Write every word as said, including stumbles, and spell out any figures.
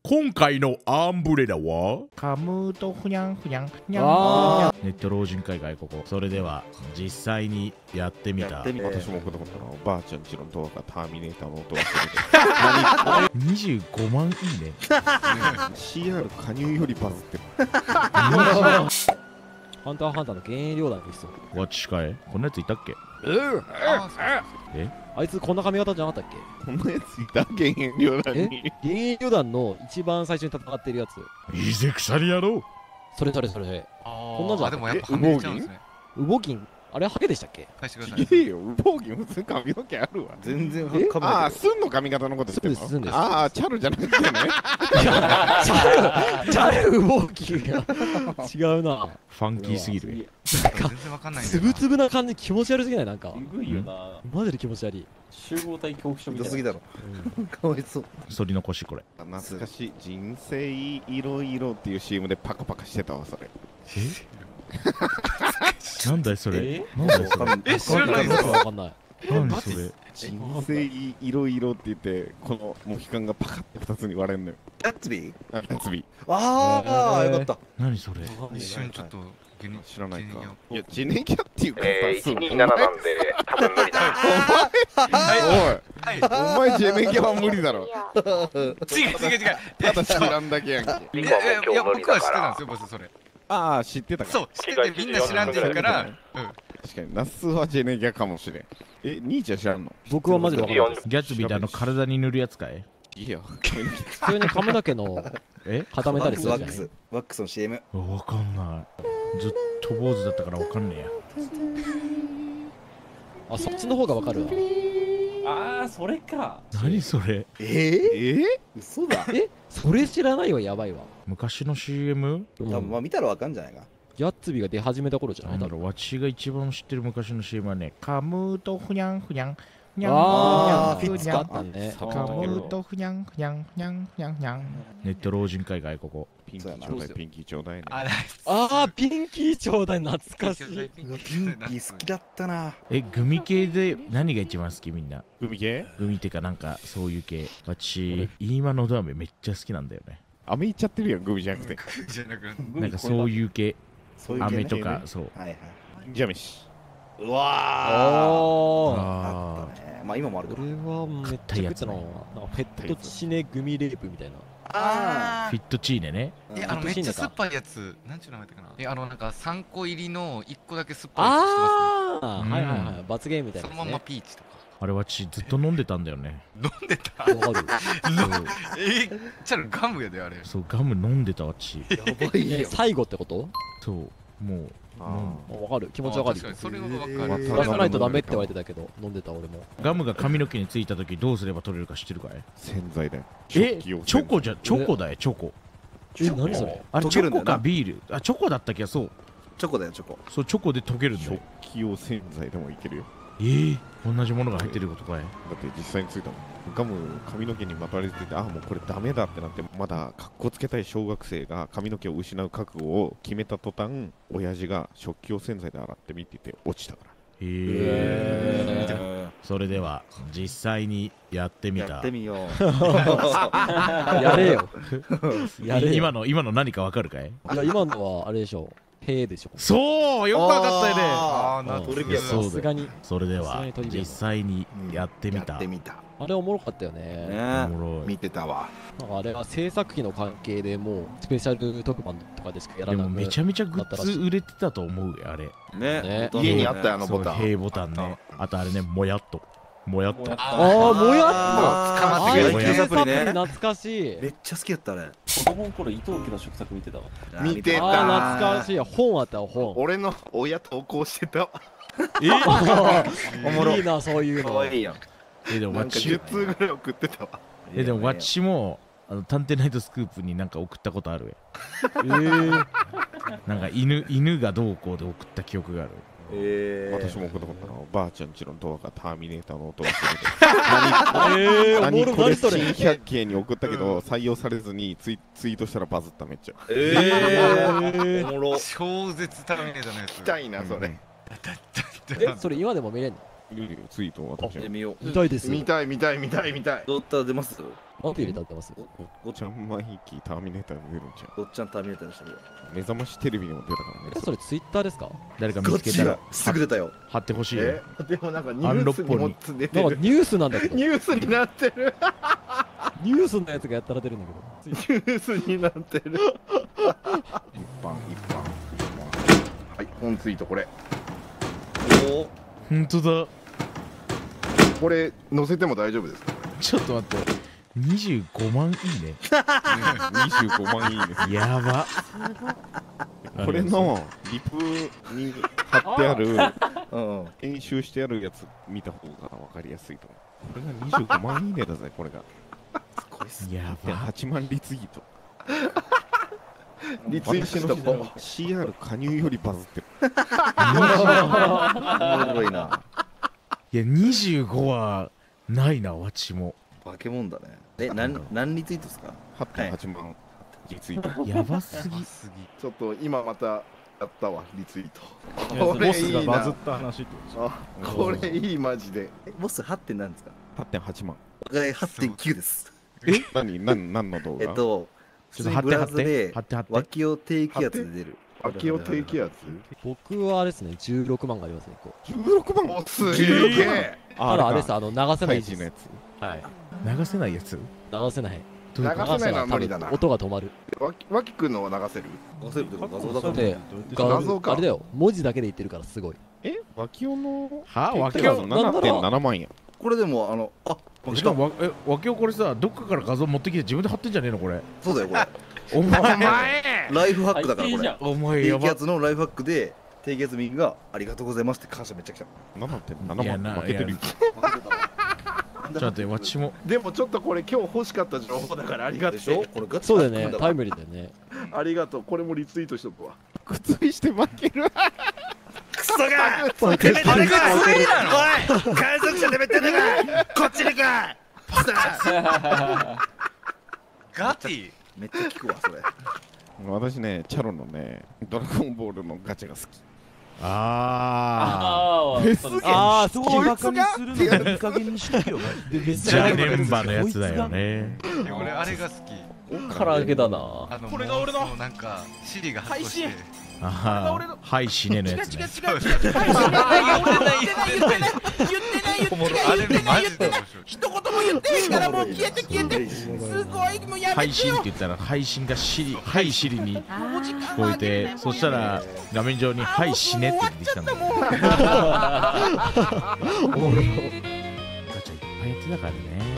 今回のアンブレラはカムーとふにゃんふにゃんにゃんあネット老人会外国語。それでは実際にやってみた。 私も子供のばあちゃんちのドアがターミネーターの音がする。 にじゅうごまんいいね。 シーアール 加入よりバズってる。 ハンターハンターの幻影両団ですよ。 わっちかえこんなやついたっけ？えあいつこんな髪型じゃなかったっこんなやついた幻影両団に。 け？幻影両団の一番最初に戦ってるやつ。 いいぜ鎖野郎。 それそれそれそれ。 あこんなんじゃあ、でもやっぱはめちゃうんですね。 ウボキン、あれハゲでしたっけ？ 返してください。 いえよ、ウボウギ普通髪の毛あるわ。 全然え髪ああ、スンの髪型のこと言ってるの？ スンですスンですああ、チャルじゃなくてね。 チャルウボキンが違うな。 ファンキーすぎる。 全然わかんないんだつよな。 ぶつぶな感じ気持ち悪すぎない？なんかえぐいよな。 マジで気持ち悪い。 集合体恐怖症みたいな。 すぎだろ。かわいそう。 反り残しこれ。 懐かしい。人生いろいろっていう シーエム でパカパカしてたわ、それ。 えなんだいそれ。 えなんだいそれ。 え、知らないですか？ わかんない。 何それ。 人生いろいろって言って、このモヒカンがパカってふたつに割れんのよ。 ガッツビーあ、夏日。 ああ、よかった。 何それ。 一瞬ちょっとゲネ知らないかゲネギャ。 いや、ジネギャっていうかさ、 えー、 そういちにーなななんで多分無理だ。 おい、お前ジェネギャは無理だろ。 違う違う違う。 ただ知らんだけやんけ。 いやいやいや、僕は知ってたんですよ、ボスそれ。 ああ、知ってたか。 そう、知っててみんな知らんでるから。うん。 確かに、ナスはジェネギャかもしれん。え、兄ちゃん知らんの？ 僕はマジでわかんないです。 ギャツビーってあの体に塗るやつかい？ いいよ。 普通に髪の毛のえ固めたりするワックスじゃない？、 ワックスの シーエム。 わかんない。ずっと坊主だったからわかんねえや。 あ、そっちの方がわかるわ。 ああ、それか。 何それ。 えー、 え嘘だ。 え、それ知らないわ、やばいわ。 昔の シーエム？ うん多分まあ見たらわかんじゃないか。 ギャッツビーが出始めた頃じゃなないんだろう、わちが一番知ってる昔の シーエム はね、カムーとふにゃんふにゃん。にゃんあー、 ふにゃんフィッツかあったね。 カムーとふにゃんふにゃんふにゃんふにゃんふにゃん。ネット老人会外国語。 ピンキーちょうだい、ピンキーちょうだいね。 あ、ナイス。 あー、ピンキーちょうだい、懐かしい。 ピンピンキー好きだったな。 え、グミ系で何が一番好きみんな？ 海系？ グミってかなんかそういう系。わち、今のど飴めっちゃ好きなんだよね。 飴いっちゃってるやん、グミじゃなくて。 じゃなくなんかそういう系。 そういう系ね飴とか、そう。 はいはい。 じゃあ飯。 うわあー。 ああったね。まあ今もあるー。 かこれはめっちゃ食ったな。なんかペットチネグミレープみたいな。 あー。フィットチーネね。 ー。 え、あのうんめっちゃ酸っぱいやつ、なんちゅう名前だったかな。え、あのなんかさんこ入りのいっこだけ酸っぱいやつしてまあー、 うんはいはいはい。罰ゲームみたいす。 なやつね。 そのまんまピーチとか。 あれわちずっと飲んでたんだよね。 飲んでた。 わかる。 そうえ、ちゃんとガムやであれ。 そう、ガム飲んでたわち。 やばいよ。 え最後ってこと？ そう、もう。 あうんあわかる。気持ちわかるよ確かに。それはわえかる。 ー出さないとダメって言われてたけど、飲んでた俺も。 ガムが髪の毛についた時どうすれば取れるか知ってるかい？ 洗剤だよ。 え、 食器用洗剤チョコじゃ、チョコだよ、チョコ。 え、何それ？ あれ、 溶けるんだよなチョコかビール。あ、チョコだったっけ？そう。 チョコだよ、チョコ。 そう、チョコで溶けるんだ食よ。 器用洗剤でもいけるよ。 えー、同じものが入ってることかい？ だって実際についたもん。ガム髪の毛にまとわれてて、ああもうこれダメだってなって、まだかっこつけたい小学生が髪の毛を失う覚悟を決めた途端、親父が食器用洗剤で洗ってみて言って落ちたから。 えー、 えそれでは実際にやってみたやって。みよう。 やれよ。やれよ。 今の今の何かわかるかい？ いや今のはあれでしょ。へーでしょ。 そう、よくわかったよね。 あー、なうんトリビアそうだよさすがに。 それではさすがにトリビア実際にやってみた。 やってみた。 あれおもろかったよね。 ねおもろい。 見てたわ。 なんかあれは制作費の関係でもうスペシャル特番とかでしかやらなくでもめちゃめちゃグッズ売れてたと思うよあれ。 ねね家にあったよ、あのボタン。 そう、平ボタンね。あとあれね、もやっと。もやっと。 あーもやっとあーああいうもやっ制作とね費懐かしい。 めっちゃ好きやったあれ。 子供の頃伊藤家の食卓見てたわ。 見てた。 ああ懐かしい。本あったよ本。 俺の親投稿してた。 えおもろいいなそういうの。 かわいいやん。 え、でもなんかわちじゅっつうぐらい送ってたわ。 え、でもわちも、あの探偵ナイトスクープになんか送ったことあるえー、 なんか犬、犬がどうこうで送った記憶がある。 えー、 私も子供のばあちゃんちのドアがターミネーターの音がする。 えー、おもろ何これ何それ。 珍百景に送ったけど採用されずにツイツイートしたらバズっためっちゃ。 えー、おもろ。 超絶ターミネーターのやつ。 来たいな、それ。 えそれ今でも見れんの？ いるよツイート私は見よう。 見たいです。 見たい見たい見たい見たい。 どったら出ますアピール立ってます。 おおおっちちゃんマイキーターミネーターで出るんちゃおっちゃんターミネーターにしてみよう目覚ましテレビにも出たからねえ、それツイッターですか？ 誰かう。こっちが見つけたらすぐ出たよ。 貼ってほしいよえ、でもなんかニュースにも出てる。 なんかニュースなんだけど。 ニュースになってる。 ニュースのやつがやったら出るんだけど。 ニュースになってる。一般一般。はい、本ツイートこれ。 おお。 本当だ。 これ載せても大丈夫ですか？ ちょっと待ってにじゅうごまんいいね。 にじゅうごまんいいねやば。 これのリプに貼ってあるうんうん。 編集してあるやつ見た方が分かりやすいと思う。これがにじゅうごまんいいねだぜ、これが。 すごいっす。 やば。 はちまんリツイート。 リツイートしたの シーアール 加入よりバズってる。 おもろいな。 いやにじゅうごはないなわちも。 化け物だね。え、なん何リツイートですか？ はってんはちまんリツイート。 やばすぎ。 すぎ。 ちょっと今またやったわリツイート。 ボこれいいなスがバズっ。た話ってことですか？ あ、これいいマジで。 え、ボスはってんなんですか？ はってんはちまん。 え、はってんきゅうです。 何何何の動画？ えっと、 ちょっと貼って貼って普通にブラウザで貼って貼って。 脇を低気圧で出る。 秋を低気圧。 僕はあれですね、じゅうろくまんがありますね。こうじゅうろくまん。 お、すげえ。 ただあれさ、あの流せないですハイジのやつ。 はい。 流せないやつ。 流せない。 どういうこと流せないのは無理だな。 音が止まる。 わきわきくんのは流せる？ 画像ってこと画像だから。 で、 画像かあれだよ、文字だけで言ってるからすごい。 え脇尾のはわけ手数を。 ななてんななまんや。 これでも、あの、あ、 しかもわえわけをこれさどっかから画像持ってきて自分で貼ってんじゃねえのこれ。 そうだよ、これ。 お前ライフハックだから、これ。 お前やば。 低気圧のライフハックで、低気圧民がありがとうございますって感謝めっちゃ来た。 ななてんなないやなまん負けてるよ。 ちょっと待ってわちも。 でもちょっとこれ今日欲しかった情報だからありがとでしょう。 これガチそうだよね、 ハックタイムリーだよね。 ありがとう。これもリツイートしとくわ。 靴して負ける。 クソが負けてるてめえ誰かおい海賊者てめえてめえこっちにかガティめっちゃ聞くわ、それ。 私ね、チャロのね、ドラゴンボールのガチャが好き。 ああフェスああ、そうこいつがするのいい加減にしとけよ。 あじゃねんばのやつだよね。 いや俺あれが好き。 唐揚げだな。 あのこれが俺のもうなんかシリが発動して。 ああはい死ねのやつね。 そうそうそう。言ってない言ってないおもろあれマジで面白い。 一言も言ってないからもう消えて消えてすごいもうやめ配てよ信って言ったら配信がシリはいシリに聞こえてそしたら画面上にはい死ねって出てきたんだよ。ガチャいっぱいやってたからね。